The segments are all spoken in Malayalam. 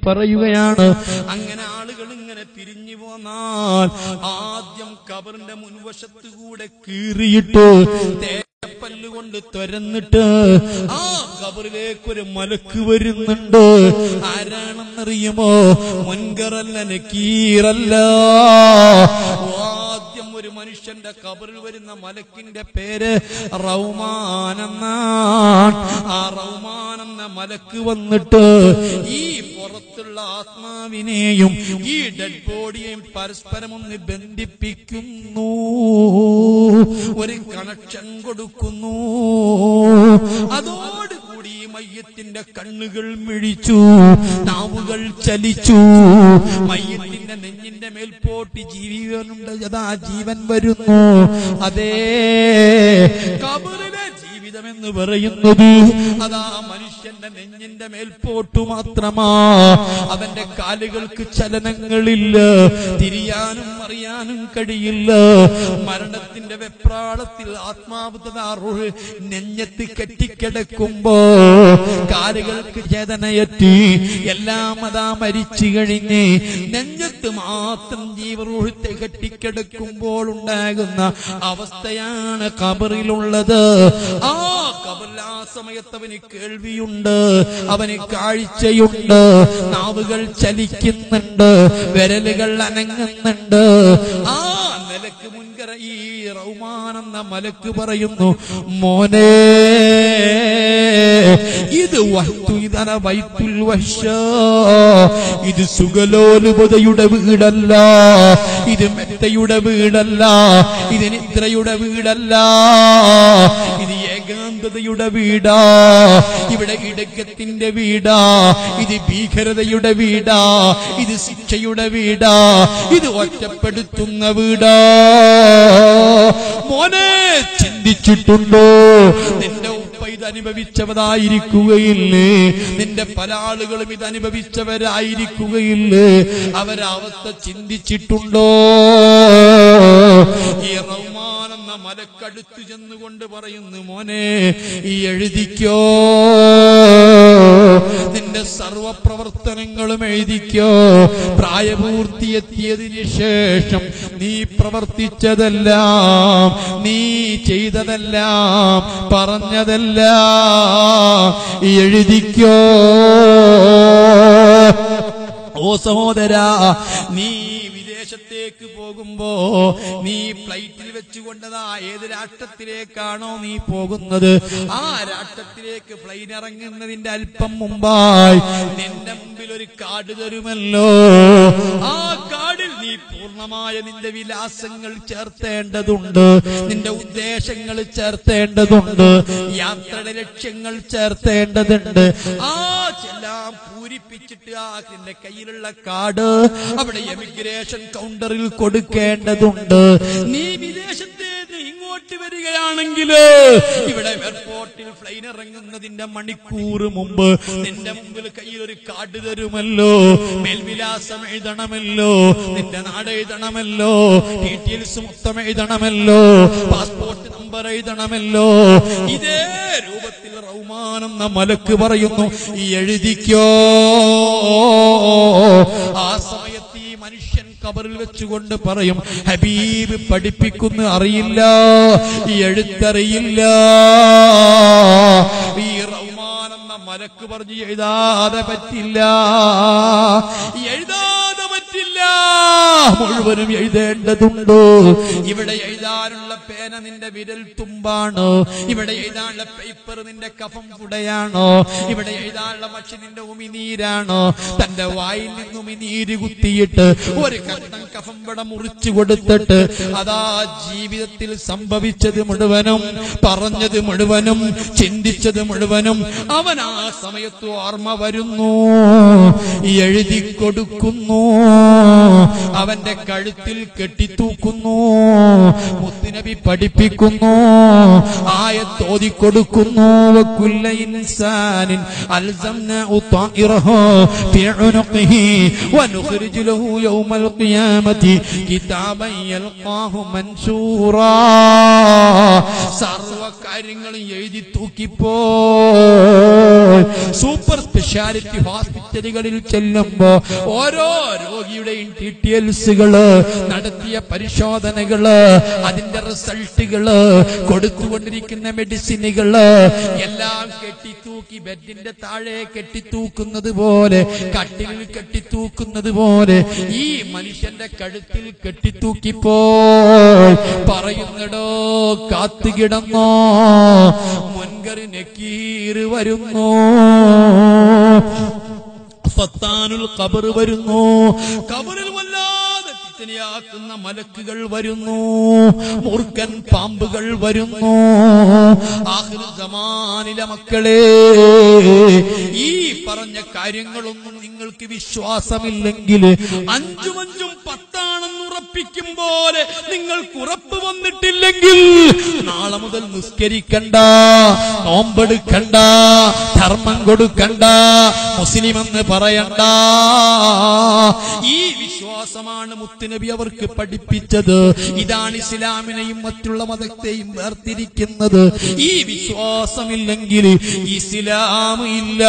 പറയുകയാണ്. അങ്ങനെ ആളുകൾ ഇങ്ങനെ പിരിഞ്ഞു പോന്നാൽ ആദ്യം ഖബറിന്റെ മുൻവശത്ത് കൂടെ കീറിയിട്ട് പല്ലുകൊണ്ട് തുരന്നിട്ട് ആ ഖബറിലേക്കൊരു മലക്ക് വരുന്നുണ്ട്. ആരാണെന്നറിയുമോ? മുൻകറല്ല, നക്കീറല്ല. ആദ്യം ഒരു മനുഷ്യന്റെ ഖബറിൽ വരുന്ന മലക്കിന്റെ പേര് റൗമാൻ എന്നാണ്. ആ റൗമാൻ എന്ന മലക്ക് വന്നിട്ട് ഈ പുറത്തുള്ള ആത്മാവിനെയും ഈ ഡെഡ് ബോഡിയെയും പരസ്പരം ഒന്ന് ബന്ധിപ്പിക്കുന്നു, ഒരു കണക്ഷൻ കൊടുക്കുന്നു. അതോടുകൂടി മയ്യത്തിന്റെ കണ്ണുകൾ മിഴിച്ചു, നാവുകൾ ചലിച്ചു. മയ്യത്തിന്റെ നെഞ്ഞിന്റെ മേൽപോട്ട് ജീവനുണ്ട്, അതാ ജീവൻ വരുന്നു. അതേ ഖബറിലെ ജീവിതമെന്ന് പറയുന്നത് അതാ മനുഷ്യന്റെ നെഞ്ഞിന്റെ മേൽപോട്ടു മാത്രമാ. അവന്റെ കാലുകൾക്ക് ചലനങ്ങളില്ല, തിരിയാനും അറിയാനും കഴിയില്ല. മരണത്തിന്റെ വെപ്രാളത്തിൽ ആത്മാവ് നെഞ്ഞത്ത് കെട്ടിക്കിടക്കുമ്പോ കാലുകൾക്ക് ചേതനയെത്തി, എല്ലാം അതാ മരിച്ചു കഴിഞ്ഞ് നെഞ്ഞത്ത് മാത്രം ജീവറൂഹത്തെ കെട്ടിക്കിടക്കുമ്പോൾ ഉണ്ടാകുന്ന അവസ്ഥയാണ് ഖബറിലുള്ളത്. ആ ഖബറിൽ ആ സമയത്ത് അവന് കേൾവിയുണ്ട്, അവന് കാഴ്ചയുണ്ട്, നാവുകൾ ചലിക്കുന്നുണ്ട്, വിരലുകൾ അനങ്ങുന്നുണ്ട്. ആ മലക്ക് മുൻകര ഈ റൗമാൻ എന്ന മലക്ക് പറയുന്നു, മോനെ ഇത് ഇതന വൈത്തുൽ വഹ്ശ, ഇത് സുഖലോലുപതയുടെ വീടല്ല, ഇത് മെത്തയുടെ വീടല്ല, ഇത് നിദ്രയുടെ വീടല്ല, ഇത് ഏകാന്തതയുടെ വീടാ, ഇവിടെ ഇടക്കത്തിന്റെ വീടാ, ഇത് ഭീകരതയുടെ വീടാ, ഇത് ശിക്ഷയുടെ വീടാ, ഇത് ഒറ്റപ്പെടുത്തുന്ന വീടാ. മോനെ ചിന്തിച്ചിട്ടുണ്ടോ? നിന്റെ ഉപ്പ ഇത് അനുഭവിച്ചവരായിരിക്കുകയില്ലേ? നിന്റെ പല ആളുകളും ഇത് അനുഭവിച്ചവരായിരിക്കുകയില്ലേ? അവരവസ്ഥ ചിന്തിച്ചിട്ടുണ്ടോ? ഈ റഹ്മാൻ എന്ന മലക്കടുത്ത് ചെന്നുകൊണ്ട് പറയുന്നു, മോനെ ഈ എഴുതിക്കോ, നിന്റെ സർവപ്രവർത്തനങ്ങളും എഴുതിക്കോ. പ്രായപൂർത്തിയെത്തിയതിനു ശേഷം നീ പ്രവർത്തിച്ചതെല്ലാം, നീ ചെയ്തതെല്ലാം, പറഞ്ഞതെല്ലാം എഴുതിക്കോ. ഓ സഹോദരാ, നീ വിദേശത്തേക്ക് പോകുമ്പോ നീ ഫ്ലൈറ്റിൽ വെച്ചുകൊണ്ടതാ ഏത് രാഷ്ട്രത്തിലേക്കാണോ നീ പോകുന്നത്, ആ രാഷ്ട്രത്തിലേക്ക് ഫ്ലൈറ്റ് ഇറങ്ങുന്നതിന്റെ അല്പം മുമ്പായി നിന്റെ മുമ്പിൽ ഒരു കാർഡ് തരുമല്ലോ. ആ കാർഡിൽ നീ പൂർണ്ണമായ നിന്റെ വിലാസങ്ങൾ ചേർത്തേണ്ടതുണ്ട്, നിന്റെ ഉദ്ദേശങ്ങൾ ചേർത്തേണ്ടതുണ്ട്, യാത്രയുടെ ലക്ഷ്യങ്ങൾ ചേർത്തേണ്ടതുണ്ട്. ആ എല്ലാം പൂരിപ്പിച്ചിട്ട് ആ നിന്റെ കയ്യിലുള്ള കാർഡ് അവിടെ എമിഗ്രേഷൻ കൗണ്ടറിൽ കൊടുക്കേണ്ടതുണ്ട്. നീ വിദേശത്ത് ഇങ്ങോട്ട് വരികയാണെങ്കിൽ ഇവിടെ എയർപോർട്ടിൽ ഫ്ലൈൻ ഇറങ്ങുന്നതിന്റെ മണിക്കൂർ മുമ്പ് നിന്റെ മുമ്പിൽ കയ്യിൽ ഒരു കാർഡ് തരുമല്ലോ. മേൽവിലാസം എഴുതണമല്ലോ, നിന്റെ നാട് എഴുതണമല്ലോ, ഡീറ്റെയിൽസ് മൊത്തം എഴുതണമല്ലോ, പാസ്പോർട്ട് നമ്പർ എഴുതണമല്ലോ. ഇതേ രൂപത്തിൽ റഹ്മാൻ എന്ന മലക്ക് പറയുന്നു, ഈ എഴുതിക്കോ. ആ സമയത്ത് ഈ മനുഷ്യൻ ഖബറിൽ വെച്ചുകൊണ്ട് പറയും, ഹബീബ് പഠിപ്പിക്കുന്നു അറിയില്ല, ഈ എഴുത്തറിയില്ല. ഈ റഹ്മാൻ എന്ന മലക്ക് പറഞ്ഞു, എഴുതാതെ പറ്റില്ല, എഴുതാതെ പറ്റില്ല, മുഴുവനും എഴുതേണ്ടതുണ്ടോ. ഇവിടെ എഴുതാനുള്ള പേന നിന്റെ വിരൽ തുമ്പാണ്, ഇവിടെ എഴുതാനുള്ള പേപ്പർ നിന്റെ കഫം കുടയാണോ, ഇവിടെ എഴുതാനുള്ള മഷി നിന്റെ ഉമിനീരാണോ. തന്റെ വായിൽ നിന്ന് ഉമിനീര് കുത്തിയിട്ട് ഒരു കട്ടം കഫം വട മുറിച്ചു കൊടുത്തിട്ട് അതാ ജീവിതത്തിൽ സംഭവിച്ചത് മുഴുവനും, പറഞ്ഞത് മുഴുവനും, ചിന്തിച്ചത് മുഴുവനും അവൻ ആ സമയത്ത് ഓർമ്മ വരുന്നു, എഴുതി കൊടുക്കുന്നു. അവന്റെ കഴുത്തിൽ കെട്ടിത്തൂക്കുന്നു. മുത്തുനബി പഠിപ്പിക്കുന്നു, ആയത്ത് ഓതിക്കൊടുക്കുന്നു. വകുല്ല ഇൻസാനിൻ അൽസംനാഉ ത്വാഇറഹു ഫി ഉനുഖിഹി വനുഖ്രിജു ലഹു യൗമൽ ഖിയാമത്തി കിതാബൻ യൽഖാഹു മൻശൂറാ. സർവ കാര്യങ്ങളും എഴുതി തൂക്കിപ്പോ സൂപ്പർ സ്പെഷ്യാലിറ്റി ഹോസ്പിറ്റലുകളിൽ ചെല്ലുമ്പോ ഓരോ രോഗിയുടെയും ഡീറ്റെയിൽസുകള്, നടത്തിയ പരിശോധനകള്, അതിന്റെ റിസൾട്ടുകള്, കൊടുത്തുകൊണ്ടിരിക്കുന്ന മെഡിസിനുകള് എല്ലാം കെട്ടിത്തൂക്കി ബെഡിന്റെ താഴെ കെട്ടിത്തൂക്കുന്നത് പോലെ, കട്ടിലിൽ കെട്ടിത്തൂക്കുന്നത് പോലെ ഈ മനുഷ്യന്റെ കഴുത്തിൽ കെട്ടിത്തൂക്കിപ്പോ പറയുന്നടോ, കാത്തുകിടന്നോ, മുൻകർ നക്കീർ വരുന്നു, ഫത്താനുൽ ഖബർ വരുന്നു, ഖബറിൽ വല്ലാതെ ഫിത്നയാക്കുന്ന മലക്കുകൾ വരുന്നു, മൂർഖൻ പാമ്പുകൾ വരുന്നു. ആഖിർ സമാനിലെ മക്കളെ, ഈ പറഞ്ഞ കാര്യങ്ങളൊന്നും നിങ്ങൾക്ക് വിശ്വാസമില്ലെങ്കിൽ 5 5 10 ഉറപ്പിക്കും പോലെ നിങ്ങൾക്ക് ഉറപ്പ് വന്നിട്ടില്ലെങ്കിൽ നാളെ മുതൽ നിസ്കരിക്കണ്ട, നോമ്പെടുക്കണ്ട, ധർമ്മം കൊടുക്കണ്ട, മുസ്ലിം എന്ന് പറയണ്ട. ഈ വിശ്വാസമാണ് മുത്തുനബി അവർക്ക് പഠിപ്പിച്ചത്. ഇതാണ് ഇസ്ലാമിനെയും മറ്റുള്ള മതത്തെയും വേർതിരിക്കുന്നത്. ഈ വിശ്വാസമില്ലെങ്കിൽ ഇസ്ലാം ഇല്ല.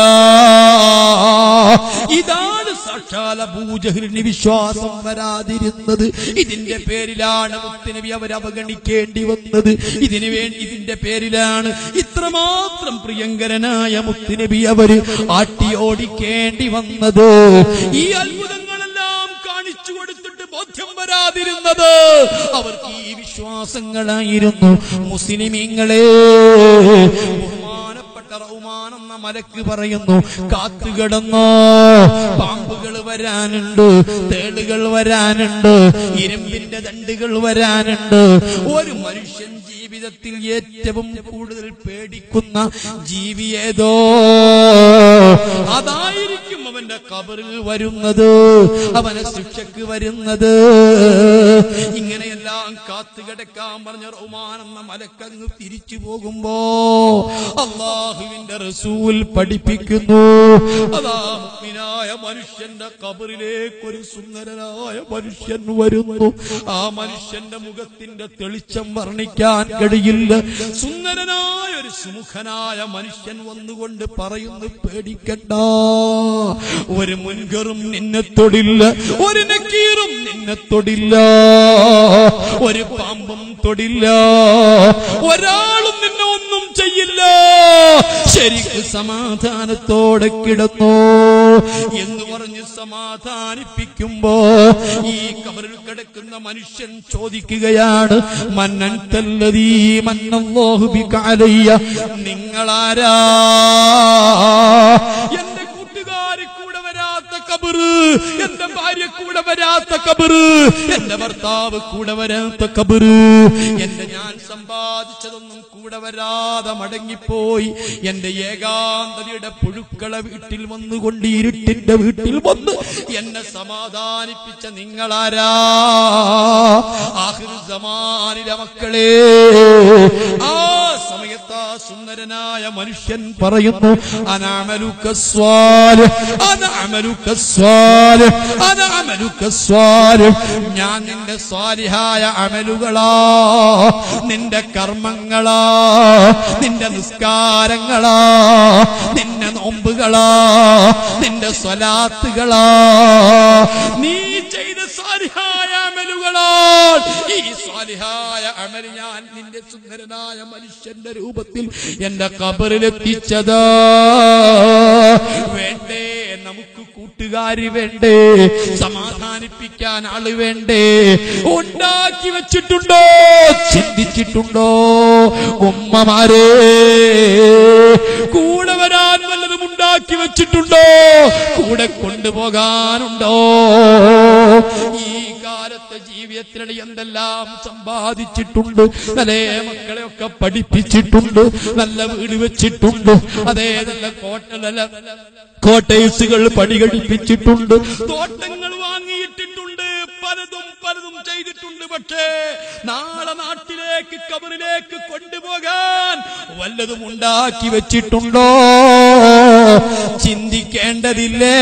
ഇതാണ് സാക്ഷാൽ അബൂജഹലിന് വിശ്വാസം വരാതിരുന്നത്. ഇതിന്റെ പേരിലാണ് മുത്തുനബി അവർ അവഗണിക്കേണ്ടി വന്നത്. ഇതിന്റെ പേരിലാണ് ഇത്രമാത്രം പ്രിയങ്കരനായ മുത്തുനബി അവര് ആട്ടിയോടിക്കേണ്ടി വന്നത്. ഈ അത്ഭുതങ്ങളെല്ലാം കാണിച്ചു കൊടുത്തിട്ട് ബോധ്യം വരാതിരുന്നത് അവർക്ക് ഈ വിശ്വാസങ്ങളായിരുന്നു. മുസ്ലിമീങ്ങളെ, റഹ്മാൻ എന്ന മലക്ക് പറയുന്നു, കാത്തുകിടന്നോ, പാമ്പുകൾ വരാനുണ്ട്, തേളുകൾ വരാനുണ്ട്, ഇരുമ്പിന്റെ ദണ്ടുകൾ വരാനുണ്ട്. ഒരു മനുഷ്യൻ ജീവിതത്തിൽ ഏറ്റവും കൂടുതൽ പേടിക്കുന്ന ജീവി ഏതോ അതായിരിക്കും അവന്റെ ഖബറിൽ വരുന്നത്, അവനെ ശിക്ഷക്ക് വരുന്നത്. ഇങ്ങനെയെല്ലാം കാത്തുകിടക്കാൻ പറഞ്ഞ റഹ്മാൻ എന്ന മലക്കങ്ങ് തിരിച്ചു പോകുമ്പോ അല്ലാഹുവിന്റെ റസൂൽ പഠിപ്പിക്കുന്നു, അതാ മുഅ്മിനായ മനുഷ്യന്റെ ഖബറിലേക്ക് ഒരു സുന്ദരനായ മനുഷ്യൻ വരുന്നു. ആ മനുഷ്യന്റെ മുഖത്തിന്റെ തെളിച്ചം വർണ്ണിക്കാൻ കഴിയില്ല. സുന്ദരനായ ഒരു സുമുഖനായ മനുഷ്യൻ വന്നുകൊണ്ട് പറയുന്നു, പേടിക്കണ്ട, ഒരു മുൻകറും നിന്നെ തൊടില്ല, ഒരു നക്കീറും നിന്നെ തൊടില്ല, ഒരു പാമ്പും തൊടില്ല, ഒരാളും നിന്നെ ഒന്നും ചെയ്യില്ല, ശരിക്ക് സമാധാനത്തോടെ കിടന്നോ എന്ന് പറഞ്ഞ് സമാധാനിപ്പിക്കുമ്പോ ഈ ഖബറിൽ കിടക്കുന്ന മനുഷ്യൻ ചോദിക്കുകയാണ്, മന്നൻതല്ലദീ മന്നല്ലാഹു ബിക അലയ്യ, നിങ്ങളാരാ? എന്റെ കൂട്ടുകാരി കൂടെ വരാത്ത ഖബറ്, എന്റെ ഭാര്യ കൂടെ വരാത്ത ഖബറ്, എന്റെ ഭർത്താവ് കൂടെ വരാത്ത ഖബറ്, എന്റെ ഞാൻ സമ്പാദിച്ചതൊന്നും കൂടെ വരാതെ മടങ്ങിപ്പോയി, എന്റെ ഏകാന്തതയുടെ പുഴുക്കള വീട്ടിൽ വന്നുകൊണ്ട് ഇരുട്ടിന്റെ വീട്ടിൽ വന്ന് എന്നെ സമാധാനിപ്പിച്ച നിങ്ങളാരാ? ആഖിർ സമാനിലെ മക്കളെ, ആ സമയത്ത് ആ സുന്ദരനായ മനുഷ്യൻ പറയുന്നു, അനഅമലുക സ്വാലിഹ്, അനഅമലുക സ്വാലിഹ്, അനഅമലുക സ്വാലിഹ്, ഞാൻ നിന്റെ സ്വാലിഹായ അമലുകളാ, നിന്റെ കർമ്മങ്ങളാ, നിന്റെ നിസ്കാരങ്ങളാ, നിന്റെ നോമ്പുകളാ, നിന്റെ സ്വലാത്തുകളാ, നീ ചെയ്ത സ്വാലിഹായ അമലുകളാ. ഈ സ്വാലിഹായ അമൽ ഞാൻ നിന്റെ സുന്ദരനായ മനുഷ്യന്റെ രൂപത്തിൽ എന്റെ ഖബറിലെത്തിച്ചതാ. വേണ്ടേ നമുക്ക് കൂട്ടുകാരി വേണ്ടേ, സമാധാനിപ്പിക്കാൻ ആള് വേണ്ടേ? ഉണ്ടാക്കി വെച്ചിട്ടുണ്ടോ, ചിന്തിച്ചിട്ടുണ്ടോ? ഉമ്മമാരെ, കൂടെ വരാൻ വല്ലതും ഉണ്ടാക്കി വെച്ചിട്ടുണ്ടോ? കൂടെ കൊണ്ടുപോകാനുണ്ടോ? ഈ കാലത്തെ ജീവിതത്തിൽ എന്തെല്ലാം സമ്പാദിച്ചിട്ടുണ്ട്, നല്ല മക്കളെയൊക്കെ പഠിപ്പിച്ചിട്ടുണ്ട്, നല്ല വീട് വെച്ചിട്ടുണ്ട്, അതേ നല്ല കോട്ടേഴ്സുകൾ പണി കഴിപ്പിച്ചിട്ടുണ്ട്, തോട്ടങ്ങൾ വാങ്ങിയിട്ടിട്ടുണ്ട്, പലതും ചെയ്തിട്ടുണ്ട്. പക്ഷേ നാളെ നാട്ടിലേക്ക് ഖബറിലേക്ക് കൊണ്ടുപോകാൻ വല്ലതും ഉണ്ടാക്കി വെച്ചിട്ടുണ്ടോ? ചിന്തിക്കേണ്ടതില്ലേ?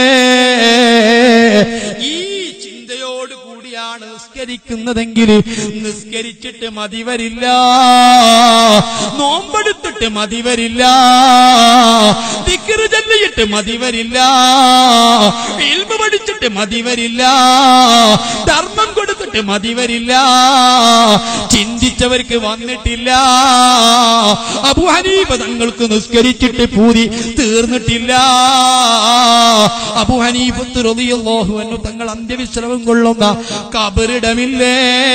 ഈ ചിന്തയോട് കൂടിയാണ് നിസ്കരിക്കുന്നതെങ്കിൽ നിസ്കരിച്ചിട്ട് മതി വരില്ല, നോമ്പെടുത്തിട്ട് മതി വരില്ല, ദിക്ർ ചൊല്ലിയിട്ട് മതി വരില്ല, ഇൽമു പഠിച്ചിട്ട് മതി വരില്ല, ധർമ്മം കൊടുത്തിട്ട് മതി വരില്ല. ചിന്തിച്ചവർക്ക് വന്നിട്ടില്ല. അബൂ ഹനീഫ തങ്ങൾക്ക് നിസ്കരിച്ചിട്ട് പൂതി തീർന്നിട്ടില്ല. അബൂ ഹനീഫ റളിയല്ലാഹു അൻഹു തങ്ങൾ അന്ത്യവിശ്രമം കൊള്ളുന്ന ഖബറിടമില്ലേ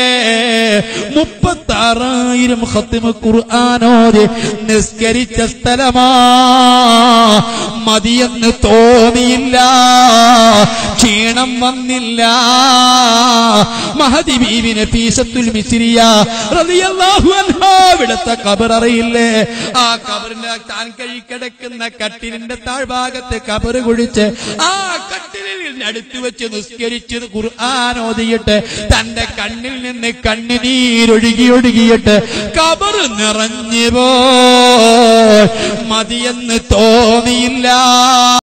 36,000 ഖത്മ ഖുർആനോദി നിസ്കരിച്ച സ്ഥലമാ. മതിയെന്ന് തോന്നിയില്ല, ക്ഷീണം വന്നില്ല. മഹദി ബീവി നഫീസത്തുൽ മിസ്രിയ റളിയല്ലാഹു അൻഹാ ഇവിടുത്തെ ഖബർ അറിയില്ലേ? ആ ഖബറിന്റെ താൻ കിടക്കുന്ന കട്ടിലിന്റെ താഴ്ഭാഗത്ത് ഖബർ കുഴിച്ച് ആ കട്ടിലിന് അടുത്ത് വെച്ച് നിസ്കരിച്ചത് ഖുർആൻ ഓതിയിട്ട് തന്റെ കണ്ണിൽ നിന്ന് കണ്ണുനീരൊഴുകിയിട്ട് ഖബർ നിറഞ്ഞു പോയി. മതിയെന്ന് തോന്നിയില്ല.